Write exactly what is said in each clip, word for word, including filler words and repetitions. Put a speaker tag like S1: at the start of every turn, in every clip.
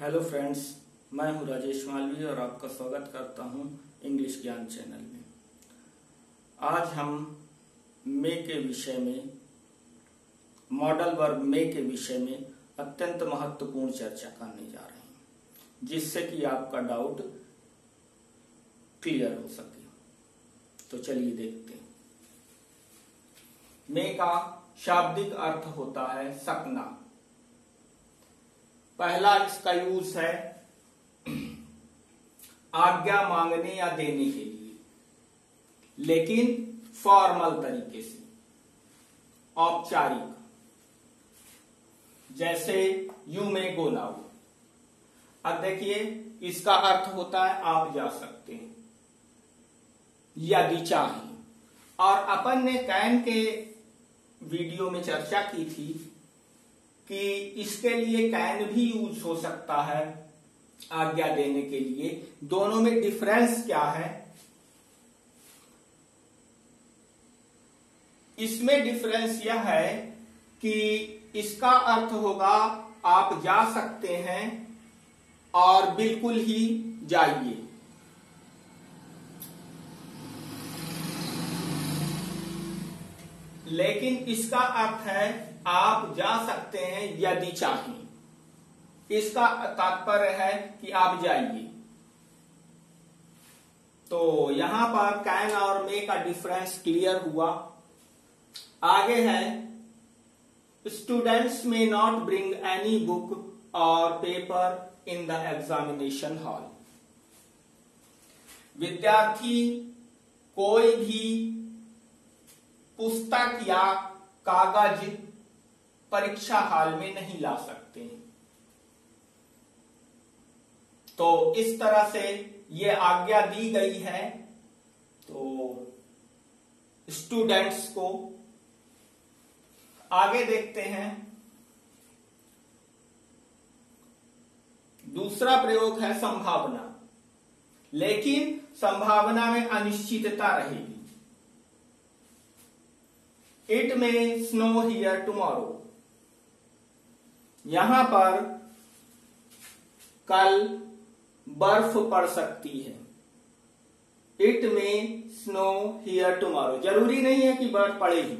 S1: Hello friends, मैं हूं राजेश मालवीय और आपका स्वागत करता हूं इंग्लिश ज्ञान चैनल में। आज हम मे के विषय में, मॉडल वर्ब मे के विषय में अत्यंत महत्वपूर्ण चर्चा करने जा रहे हैं, जिससे कि आपका डाउट क्लियर हो सके। तो चलिए देखते हैं। मे का शाब्दिक अर्थ होता है सकना। पहला इसका यूज है आज्ञा मांगने या देने के लिए, लेकिन फॉर्मल तरीके से, औपचारिक, जैसे यू मे गो नाउ। अब देखिए, इसका अर्थ होता है आप जा सकते हैं यदि चाहें। और अपन ने कैन के वीडियो में चर्चा की थी कि इसके लिए कैन भी यूज हो सकता है आज्ञा देने के लिए। दोनों में डिफरेंस क्या है? इसमें डिफरेंस यह है कि इसका अर्थ होगा आप जा सकते हैं और बिल्कुल ही जाइए। लेकिन इसका अर्थ है आप जा सकते हैं यदि चाहें। इसका तात्पर्य है कि आप जाइए। तो यहां पर कैन और मे का डिफरेंस क्लियर हुआ। आगे है, स्टूडेंट्स में नॉट ब्रिंग एनी बुक और paper in the examination hall. विद्यार्थी कोई भी पुस्तक या कागज परीक्षा हॉल में नहीं ला सकते हैं। तो इस तरह से ये आज्ञा दी गई है तो स्टूडेंट्स को। आगे देखते हैं, दूसरा प्रयोग है संभावना, लेकिन संभावना में अनिश्चितता रहेगी। इट में स्नो हियर टुमारो। यहां पर कल बर्फ पड़ सकती है। इट में स्नो हियर टुमारो, जरूरी नहीं है कि बर्फ पड़ेगी।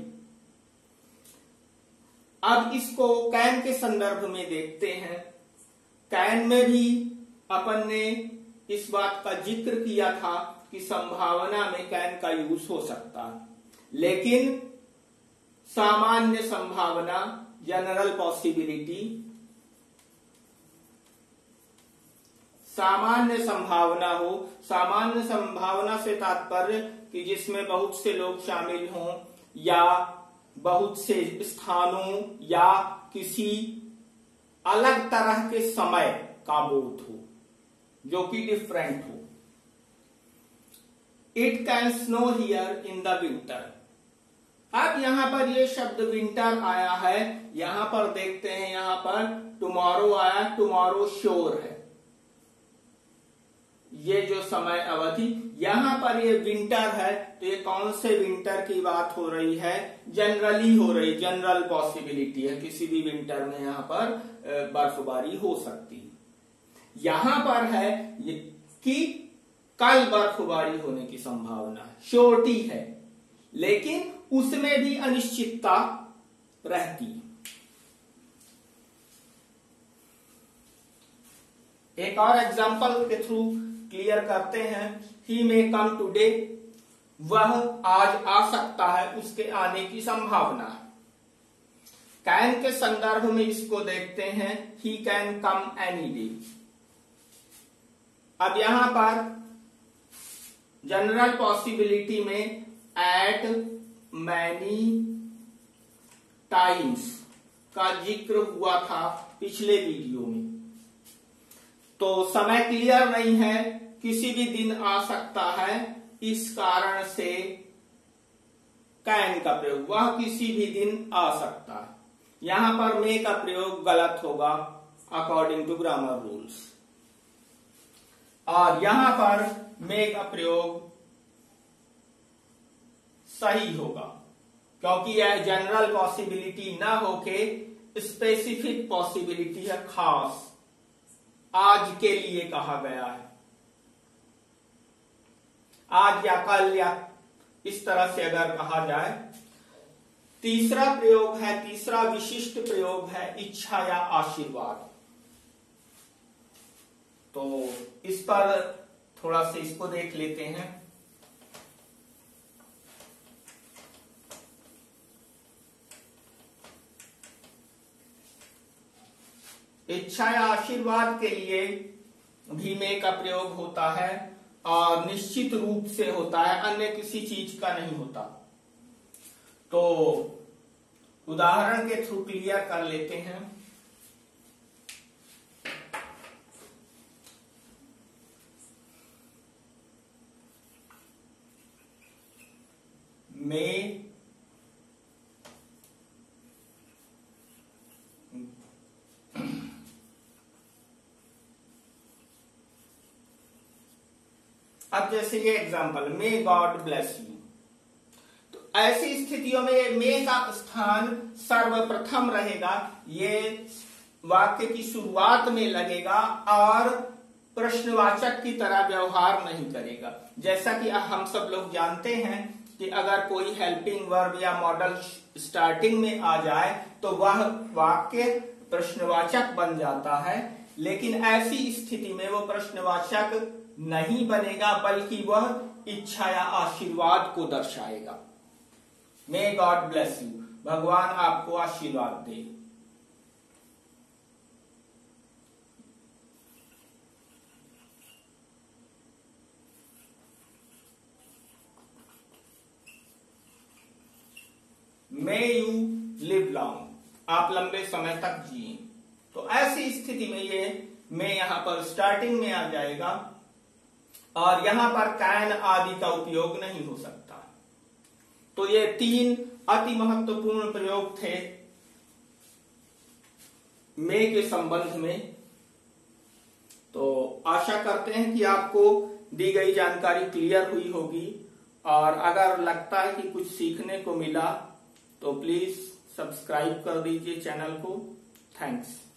S1: अब इसको कैन के संदर्भ में देखते हैं। कैन में भी अपन ने इस बात का जिक्र किया था कि संभावना में कैन का यूज हो सकता है, लेकिन सामान्य संभावना, जनरल पॉसिबिलिटी, सामान्य संभावना हो। सामान्य संभावना से तात्पर्य कि जिसमें बहुत से लोग शामिल हों या बहुत से स्थानों या किसी अलग तरह के समय का बोध हो जो कि डिफरेंट हो। It can snow here in the winter. अब यहां पर ये शब्द विंटर आया है। यहां पर देखते हैं, यहां पर टुमारो आया, टुमारो श्योर है। ये जो समय अवधि यहां पर ये विंटर है, तो ये कौन से विंटर की बात हो रही है? जनरली हो रही, जनरल पॉसिबिलिटी है, किसी भी विंटर में यहां पर बर्फबारी हो सकती है। यहां पर है कि कल बर्फबारी होने की संभावना है, श्योरिटी है, लेकिन उसमें भी अनिश्चितता रहती है। एक और एग्जांपल के थ्रू क्लियर करते हैं। ही मे कम टुडे, वह आज आ सकता है, उसके आने की संभावना है। कैन के संदर्भ में इसको देखते हैं, he can come any day. अब यहां पर जनरल पॉसिबिलिटी में एट मैनी टाइम्स का जिक्र हुआ था पिछले वीडियो में। तो समय क्लियर नहीं है, किसी भी दिन आ सकता है, इस कारण से कैन का प्रयोग, वह किसी भी दिन आ सकता है। यहां पर मे का प्रयोग गलत होगा अकॉर्डिंग टू ग्रामर रूल्स, और यहां पर मे का प्रयोग सही होगा, क्योंकि यह जनरल पॉसिबिलिटी ना होके स्पेसिफिक पॉसिबिलिटी है, खास। आज के लिए कहा गया है, आज या कल या इस तरह से अगर कहा जाए। तीसरा प्रयोग है, तीसरा विशिष्ट प्रयोग है इच्छा या आशीर्वाद। तो इस पर थोड़ा सा इसको देख लेते हैं। इच्छा या आशीर्वाद के लिए भी मे का प्रयोग होता है और निश्चित रूप से होता है, अन्य किसी चीज का नहीं होता। तो उदाहरण के थ्रू क्लियर कर लेते हैं। मे अब जैसे ये example, may god bless you, तो ऐसी स्थितियों में मे का स्थान सर्वप्रथम रहेगा, ये वाक्य की शुरुआत में लगेगा और प्रश्नवाचक की तरह व्यवहार नहीं करेगा। जैसा कि हम सब लोग जानते हैं कि अगर कोई हेल्पिंग वर्ब या मॉडल स्टार्टिंग में आ जाए तो वह वाक्य प्रश्नवाचक बन जाता है, लेकिन ऐसी स्थिति में वो प्रश्नवाचक नहीं बनेगा बल्कि वह इच्छा या आशीर्वाद को दर्शाएगा। मे गॉड ब्लेस यू, भगवान आपको आशीर्वाद दे। मे यू लिव लॉन्ग, आप लंबे समय तक जिए। तो ऐसी स्थिति में ये मे यहां पर स्टार्टिंग में आ जाएगा और यहां पर कैन आदि का उपयोग नहीं हो सकता। तो ये तीन अति महत्वपूर्ण प्रयोग थे मे के संबंध में। तो आशा करते हैं कि आपको दी गई जानकारी क्लियर हुई होगी, और अगर लगता है कि कुछ सीखने को मिला तो प्लीज सब्सक्राइब कर दीजिए चैनल को। थैंक्स।